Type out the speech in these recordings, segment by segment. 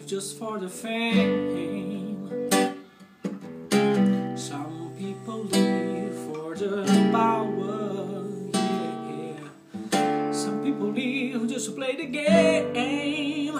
just for the fame. Some people live for the power, yeah. Some people live just to play the game.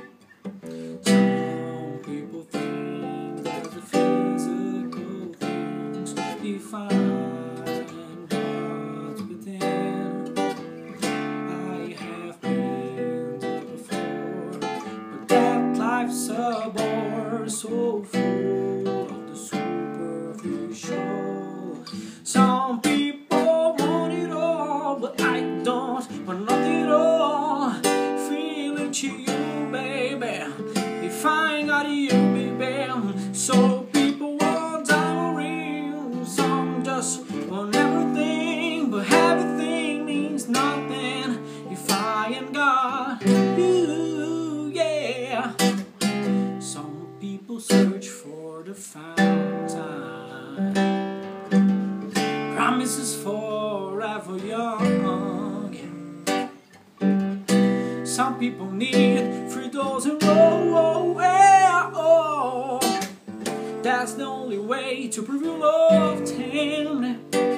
Some people think that the physical things define God's within. I have been there before, but that life's a bore so full of the superficial. Some people want it all, but I don't want nothing at all. Feeling to you, baby, if I ain't got you, baby. So people want diamond, some just want everything, but everything means nothing if I ain't got you, yeah. Some people search for the fountain, promises forever young, yeah. Some people need 3 doors in a row, yeah, oh. That's the only way to prove your love, 10.